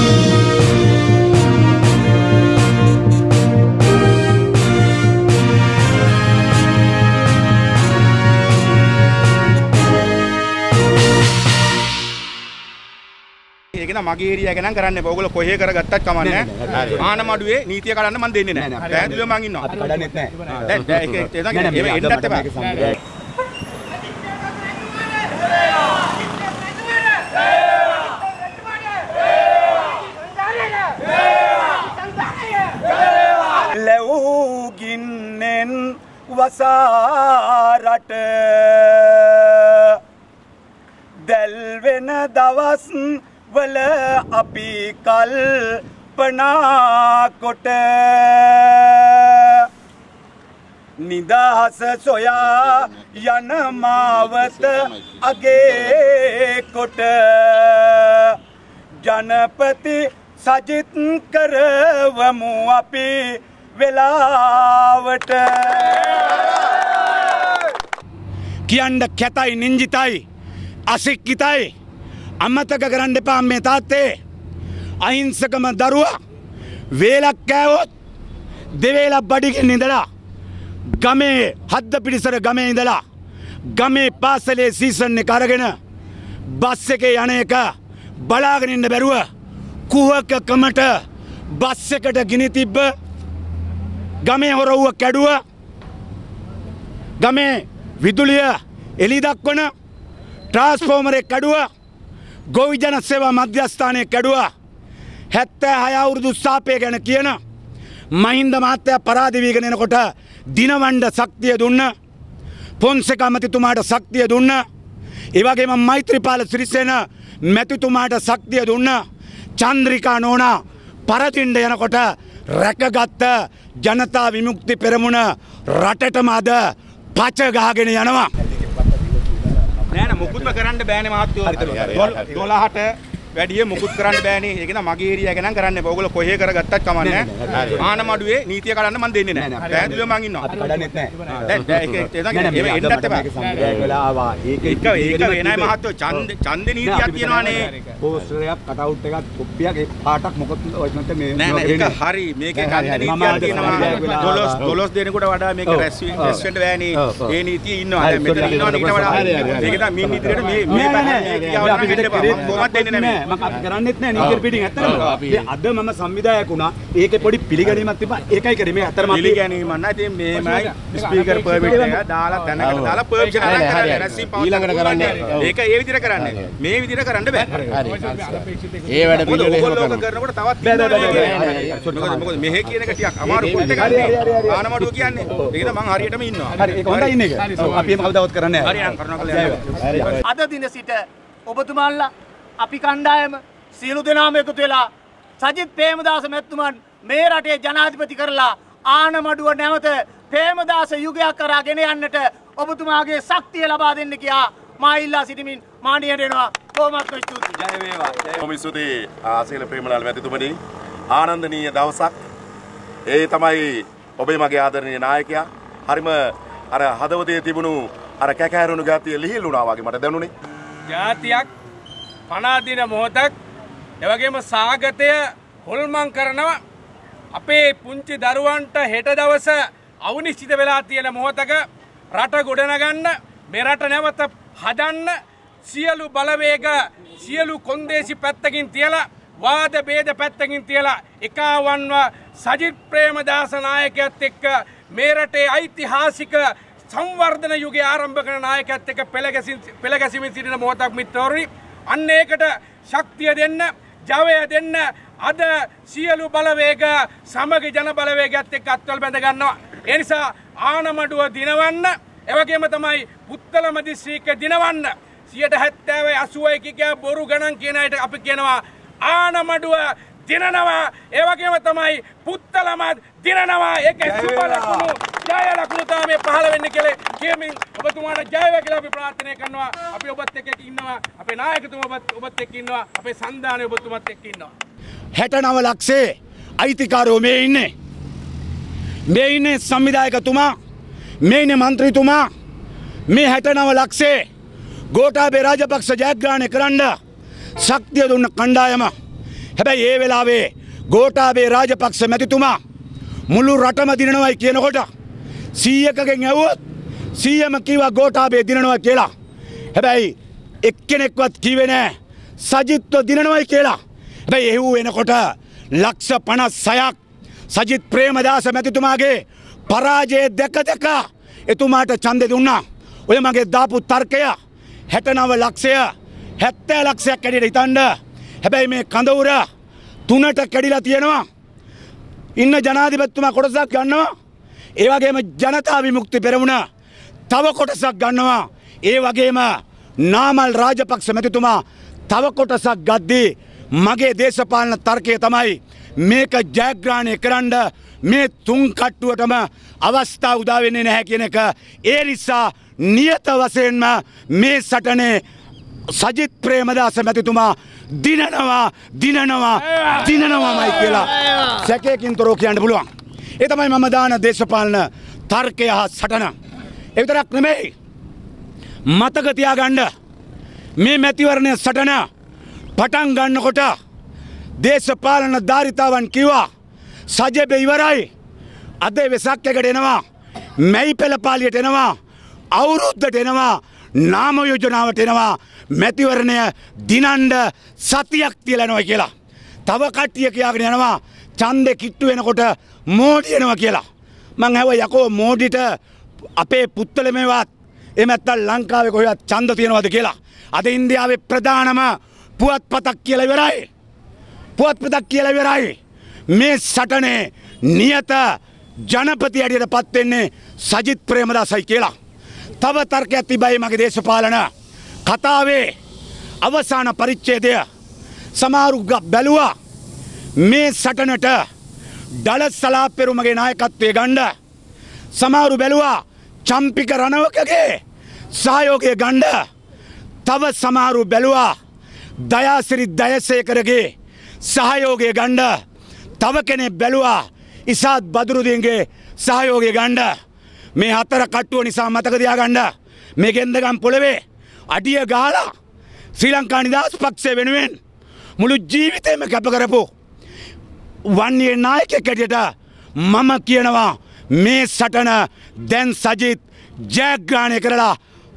මගේ ඒරියා එක නම් කරන්න එපා. ඔයගොල්ලෝ කොහේ කරගත්තත් කමන්නේ නැහැ. ආනමඩුවේ නීතිය කඩන්න මම දෙන්නේ නැහැ. පැහැදිලිව මං ඉන්නවා. අපි කඩන්නෙත් නැහැ. දැන් ඒක එන්නත් එපා. ලැබුගින්නෙන් වසාරට දැල් වෙන දවස් වල අපි කල්පනා කොට නිදහස සොයා යන මාවත අගේ කොට ජනපති සජිත් කරවමු අපි වෙලාවට කියන්න කැතයි නින්ජිතයි අසික්කිතයි අමතක කරන්න එපා මේ තාත්තේ අහිංසකම දරුවා වේලක් කෑවොත් දෙවේලක් බඩගින්න ඉඳලා ගමේ හද්ද පිටිසර ගමේ ඉඳලා ගමේ පාසලේ සීසන් එක අරගෙන බස් එකේ යන එක බලාගෙන ඉන්න බැරුව කුහකකමට බස් එකට ගිනි තිබ්බ ගමේ හොරවුව කැඩුව ගමේ විදුලිය එලි දක්වන ට්‍රාන්ස්ෆෝමරේ කැඩුව ගොවි ජන සේවා මධ්‍යස්ථානයේ කැඩුවා 76 අවුරුදු ස්ථාපය ගැන කියන මහින්ද මහත්තයා පරාද වීගෙන එනකොට දිනවණ්ඩ ශක්තිය දුන්න පොන්සේක මැතිතුමාට ශක්තිය දුන්න ඒ වගේම මෛත්‍රීපාල සිරිසේන මැතිතුමාට ශක්තිය දුන්න චන්ද්‍රිකා නෝනා පරදින්න යනකොට රැකගත්ත ජනතා විමුක්ති පෙරමුණ රටටම අද පච ගහගෙන යනවා නෑ නෑ මුකුත්ම කරන්න බෑනේ මහත්තයෝ 12ට වැඩිය මුකුත් කරන්න බෑනේ ඒක නම් මගේ ඒරියා එක නම් කරන්න එපා. ඔයගොල්ලෝ කොහේ කරගත්තත් කමන්නේ නැහැ. ආනමඩුවේ නීතිය කඩන්න මම දෙන්නේ නැහැ. පැහැදිලිව මං ඉන්නවා. අපි කඩන්නෙත් නැහැ. දැන් ඒක එන්නත් එපා. වෙලාවා ඒක වෙනයි මහත්තයෝ ඡන්දේ නීතියක් තියෙනවානේ. පෝස්ටරයක් කටවුට් එකක් කොප්පියක් ඒ පාටක් මොකද නැත්නම් මේ නෑ ඒක හරි මේකේ ඡන්දේ නීතියක් තියෙනවා. 12 දෙනෙකුට වඩා මේක රැස් වෙන්න බෑනේ. ඒ නීතිය ඉන්නවා. දැන් මෙතන ඉන්නවනේ ඊට වඩා මේක තමයි මේ නීතියට මේ අපි කොහොමද දෙන්නේ නැහැ. මම අපි කරන්නේත් නැහැ නීතිය පිටින් ඇත්තටම. අද මම සංවිධායක වුණා. ඒකේ පොඩි පිළිගැනීමක් තිබ්බා. ඒකයි කරේ මේ අතරම පිළිගැනීමක් නැහැ. ඉතින් මේමයි ස්පීකර් පර්මිට් එක දාලා තැනකට දාලා පර්මිෂන් අරන් කරන්නේ. රැස්වීම ඊළඟට කරන්නේ. ඒක ඒ විදිහට කරන්නේ. මේ විදිහට කරන්න බෑ. ඒ වැඩ පිළිවෙල එහෙම කරනකොට තවත් මොකද මෙහෙ කියන එක ටිකක් අමාරු පොත් එකක් නේ. ආනමඩුව කියන්නේ. ඒක නම් මම හරියටම ඉන්නවා. හරි ඒක හොඳයි ඉන්නේ එක. අපි එහෙම කවදාවත් කරන්නේ නැහැ. හරි අන් කරනවා කියලා. අද දින සිට ඔබතුමාලා අපි කණ්ඩායම සියලු දෙනාම එකතු වෙලා සජිත් ප්‍රේමදාස මැතිතුමන් මේ රටේ ජනාධිපති කරලා ආනමඩුව නැවත ප්‍රේමදාස යුගයක් කරා ගෙන යන්නට ඔබතුමාගේ ශක්තිය ලබා දෙන්න කියා මා ඉල්ලා සිටිමින් මාණ්ඩියට එනවා. බොහොමත්ම ස්තුතියි. ජය වේවා. බොහොම ස්තුතියි ආසීල ප්‍රේමලාල් මැතිතුමනි. ආනන්දනීය දවසක්. ඒ තමයි ඔබේ මගේ ආදරණීය නායකයා. හරිම අර හදවතේ තිබුණු අර කැකෑරුණු ගතිය ලිහිල් වුණා වගේ මට දැනුනේ. ජාතියක් පනාදින මොහොතක් එවැගේම සාගතය හොල්මන් කරනවා අපේ පුංචි දරුවන්ට හෙට දවස අවනිශ්චිත වෙලා තියෙන මොහොතක රට ගොඩනගන්න මේ රට නැවත හදන්න සියලු බලවේග සියලු කොන්දේසි පැත්තකින් තියලා වාද ભેද පැත්තකින් තියලා එකවන්ව සජිත් ප්‍රේමදාස නායකයාත් එක්ක මේ රටේ ඓතිහාසික සංවර්ධන යුගයේ ආරම්භ කරන නායකයාත් එක්ක පෙළගැසීමේ සිටින මොහොතක් මිත්‍රවරුනි අන්න ඒකට ශක්තිය දෙන්න ජවය දෙන්න අද සියලු බලවේග සමග ජන බලවේගයත් එක්ක අත්වල බැඳ ගන්නවා. ඒ නිසා ආනමඩුව දිනවන්න එවැගේම තමයි පුත්තලම දිස්ත්‍රික්කය දිනවන්න 70 80 කියා බොරු ගණන් කියන අයට අපි කියනවා ආනමඩුව දිනනවා. ඒ වගේම තමයි පුත්තලම දිනනවා. ඒක සුබ ලකුණු ජය ලකුණු තමයි පහළ වෙන්නේ කියලා කියමින් ඔබතුමාට ජය වේවා කියලා අපි ප්‍රාර්ථනා කරනවා. අපි ඔබත් එක්ක ඉන්නවා. අපේ නායකතුමා ඔබත් එක්ක ඉන්නවා. අපේ සංධානය ඔබතුමත් එක්ක ඉන්නවා. 69 ලක්ෂේ අයිතිකාරයෝ මේ ඉන්නේ. මේ ඉන්නේ සංවිධායකතුමා, මේ ඉන්නේ മന്ത്രിතුමා. මේ 69 ලක්ෂේ ගෝඨාභය රාජපක්ෂ ජයග්‍රහණය කරන්න ශක්තිය දුන්න කණ්ඩායම. හැබැයි ඒ වෙලාවේ ගෝඨාභය රාජපක්ෂ මැතිතුමා මුළු රටම දිනනවයි කියනකොට 100කගෙන් ඇහුවොත් 100ම කිව්වා ගෝඨාභය දිනනවා කියලා. හැබැයි එක්කෙනෙක්වත් කිව්වේ නෑ සජිත්ව දිනනවයි කියලා. හැබැයි එහෙව් වෙනකොට ලක්ෂ 56ක් සජිත් ප්‍රේමදාස මැතිතුමාගේ පරාජය දැක එතුමාට ඡන්දෙ දුන්නා. ඔය මගේ දාපු තර්කය 69 ලක්ෂය 70 ලක්ෂයක් කැඩියට හිතන්න. හැබැයි මේ කඳවුර 3ට කැඩිලා තියෙනවා. ඉන්න ජනාධිපතිතුමා කොටසක් ගන්නවා. ඒ වගේම ජනතා විමුක්ති පෙරමුණ තව කොටසක් ගන්නවා. ඒ වගේම නාමල් රාජපක්ෂ මැතිතුමා තව කොටසක් ගද්දී මගේ දේශපාලන තර්කය තමයි මේක ජයග්‍රහණය කරන්න මේ තුන් කට්ටුවටම අවස්ථාව උදා වෙන්නේ නැහැ කියන එක. ඒ නිසා නියත වශයෙන්ම මේ සටනේ සජිත් ප්‍රේමදාස මැතිතුමා දිනනවාමයි කියලා සැකයකින් තොරව කියන්න පුළුවන්. ඒ තමයි මම දාන දේශපාලන තර්කය හා සටන. ඒ විතරක් නෙමෙයි මතක තියාගන්න මේ මැතිවරණ සටන පටන් ගන්නකොට දේශපාලන ධාරිතාවන් කිව්වා සජෙබ ඉවරයි. අද වෙසක් එකට එනවා. මැයි පෙළපාලියට එනවා. අවුරුද්දට එනවා. නාම යෝජනාවට එනවා. මැතිවරණය දිනන්න සතියක් තියලා යනවා කියලා. තව කට්ටිය කියාගෙන යනවා ඡන්දෙ කිට්ටු වෙනකොට මෝඩි එනවා කියලා. මං ඇහුවා යකෝ මෝඩිට අපේ පුත්තලමේවත් එහෙම නැත්නම් ලංකාවේ කොහෙවත් ඡන්ද තියනවද කියලා. අද ඉන්දියාවේ ප්‍රධානම පුවත්පතක් කියලා ඉවරයි. පුවත්පතක් කියලා ඉවරයි. මේ සටනේ නියත ජනපති ඇඩියට පත් වෙන්නේ සජිත් ප්‍රේමදාසයි කියලා. තව තර්කයක් තිබයි මගේ දේශපාලන කතාවේ අවසාන පරිච්ඡේදය. සමහරු බැලුවා මේ සටනට ඩලස් සලාප්පෙරුමගේ නායකත්වයේ ගන්න. සමහරු බැලුවා චම්පික රණවකගේ සහයෝගය ගන්න. තව සමහරු බැලුවා දයාසිරි දයසේකරගේ සහයෝගය ගන්න. තව කෙනෙක් බැලුවා ඉසාත් බදුරුදීන්ගේ සහයෝගය ගන්න. මේ හතර කට්ටුව නිසා මතක තියාගන්න මේ ගෙන්දගම් පොළවේ අඩිය ගහලා ශ්‍රී ලංකා නිදහස් පක්ෂය වෙනුවෙන් මුළු ජීවිතේම කැප කරපු වන්නේ නායකයෙක් හැටියට මම කියනවා මේ සටන දැන් සජිත් ජයග්‍රහණය කරලා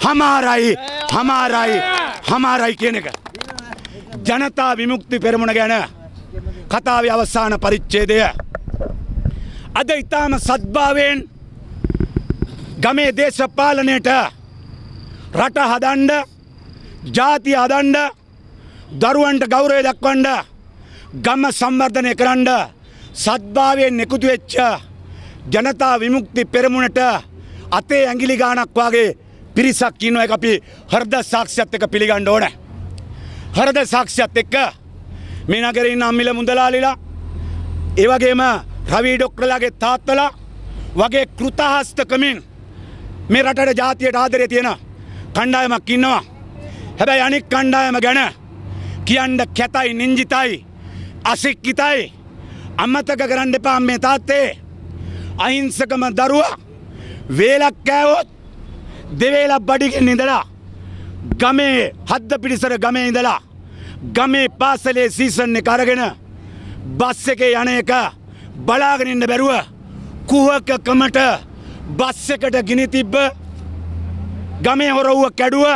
හමාරයි කියන එක. ජනතා විමුක්ති පෙරමුණ ගැන කතාවේ අවසාන පරිච්ඡේදය අද ඊටම සත්භාවයෙන් ගමේ දේශපාලනයට රට හදන්න ජාතිය හදන්න දරුවන්ට ගෞරවය දක්වන්න ගම සංවර්ධනය කරන්න සත්භාවයෙන් එකතු වෙච්ච ජනතා විමුක්ති පෙරමුණට අතේ ඇඟිලි ගානක් වාගේ පිරිසක් ඉන්නවා. ඒක අපි හෘද සාක්ෂියත් එක්ක පිළිගන්න ඕනේ. හෘද සාක්ෂියත් එක්ක මේ නගරේ ඉන්න අම්මිල මුදලාලිලා ඒ වගේම රවි ඩොක්ටර්ලාගේ තාත්තලා වගේ කෘතහස්තකමින් මේ රටට ජාතියට ආදරය තියෙන කණ්ඩායමක් ඉන්නවා. හැබැයි අනික් කණ්ඩායම ගැන කියන්න කැතයි නින්ජිතයි අසික්කිතයි. අමතක කරන්න එපා මේ තාත්තේ අහිංසකම දරුවා වේලක් කෑවොත් දෙවේලක් බඩගින්න ඉඳලා ගමේ හද්ද පිටිසර ගමේ ඉඳලා ගමේ පාසලේ සීසන් එක අරගෙන බස් එකේ යන එක බලාගෙන ඉන්න බැරුව කුහකකමට බස් එකට ගිනි තිබ්බ ගමේ හොරවුව කැඩුව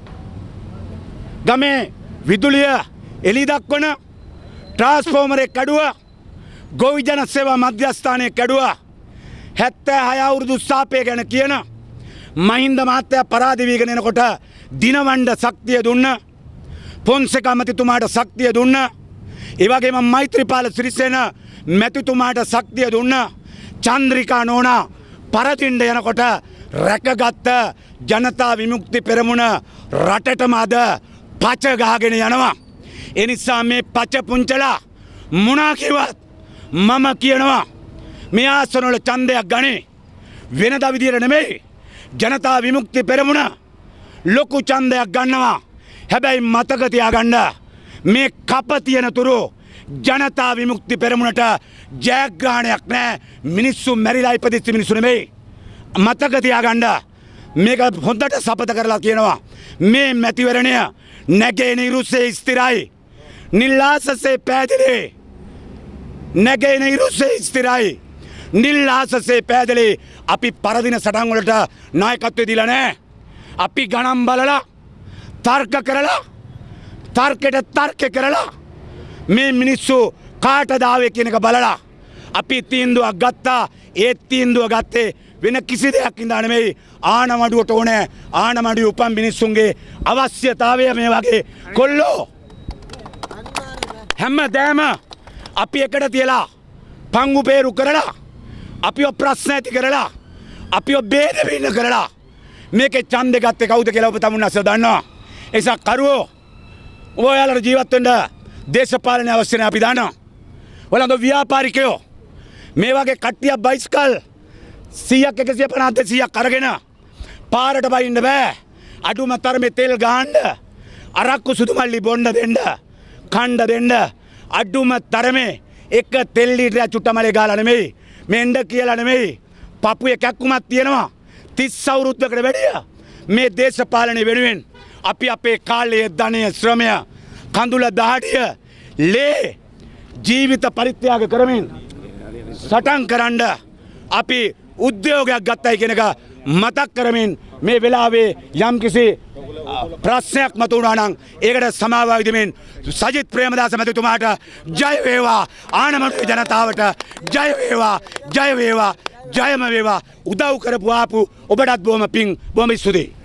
ගමේ විදුලිය එලි දක්වන ට්‍රාන්ස්ෆෝමරේ කැඩුව ගොවි ජන සේවා මධ්‍යස්ථානයේ කැඩුව 76 අවුරුදු සාපය ගැන කියන මහින්ද මහත්තයා පරාද වීගෙන එනකොට දිනවණ්ඩ ශක්තිය දුන්න පොන්සේක මැතිතුමාට ශක්තිය දුන්න ඒ වගේම මෛත්‍රීපාල සිරිසේන මැතිතුමාට ශක්තිය දුන්න චන්ද්‍රිකා නෝනා පරදින්න යනකොට රැකගත්ත ජනතා විමුක්ති පෙරමුණ රටටම අද පච ගහගෙන යනවා. ඒ නිසා මේ පච පුංචලා මොනා කිව්වත් මම කියනවා මේ ආසන වල ඡන්දයක් ගන්නේ වෙනදා විදියට නෙමෙයි. ජනතා විමුක්ති පෙරමුණ ලොකු ඡන්දයක් ගන්නවා. හැබැයි මතක තියාගන්න මේ කප තියෙන තුරු ජනතා විමුක්ති පෙරමුණට ජයග්‍රහණයක් නැහැ. මිනිස්සු මැරිලා ඉපදිච්ච මිනිස්සු නෙමෙයි. මතක තියාගන්න මේක හොඳට සපත කරලා කියනවා මේ මැතිවරණය නැගෙනහිරුසේ ස්ථිරයි. නිල්ලාසසේ පැහැදිලි නැගෙන ඉරුසේ ස්ථිරයි. නිල්ලාසසේ පැහැදිලි අපි පරදින සටන් වලට නායකත්වය දීලා නැහැ. අපි ගණන් බලලා තර්ක කරලා තර්කයට තර්ක කරලා මේ මිනිස්සු කාටද ආවේ කියන එක බලලා අපි තීන්දුවක් ගත්තා. ඒ තීන්දුව ගත්තේ වෙන කිසි දෙයක් ඉඳලා නෙමෙයි. ආණමඩුවට ඕනේ ආණමඩුවේ උපන් මිනිස්සුන්ගේ අවශ්‍යතාවය මේ වගේ කොල්ලෝ හැමදාම අපි එකට තියලා පංගු peeru කරලා අපිව ප්‍රශ්න ඇති කරලා අපිව බේද බින්න කරලා මේකේ ඡන්දෙ ගත්තේ කවුද කියලා ඔබ තමුන්නාස දන්නවා. ඒ නිසා කරුවෝ ඔයාලට ජීවත් වෙන්න දේශපාලන අවශ්‍ය නැහැ අපි දන්නවා. ඔයාලගේ ව්‍යාපාරිකයෝ මේ වගේ කට්ටියක් බයිස්කල් 100ක් 150 200ක් අරගෙන පාරට බයින්න බෑ. අඩුම තරමේ තෙල් ගහන්න අරක්කු සුදු මල්ලි බොන්න දෙන්න කණ්ඩ දෙන්න අඩුම තරමේ එක තෙල් ලීටරයක් චුට්ටමලේ ගාලා නෙමෙයි මෙන්න කියලා නෙමෙයි පපුවේ කැක්කුමක් තියෙනවා 30 අවුරුද්දකට වැඩිය මේ දේශපාලනය වෙනුවෙන් අපි අපේ කාලය ධනය ශ්‍රමය කඳුල දහඩිය ලේ ජීවිත පරිත්‍යාග කරමින් සටන් කරන්න අපි උද්‍යෝගයක් ගත්තයි කියන එක මතක් කරමින් මේ වෙලාවේ යම්කිසි ප්‍රශ්නයක් මතුවුණා නම් ඒකට සමාව දෙමින් සජිත් ප්‍රේමදාස මැතිතුමාට ජය වේවා. ආනමඩුවේ ජනතාවට ජය වේවා ජය වේවා ජයම වේවා. උදව් කරපු ආපු ඔබටත් බොහොම පිං බොහොම ස්තුතියි.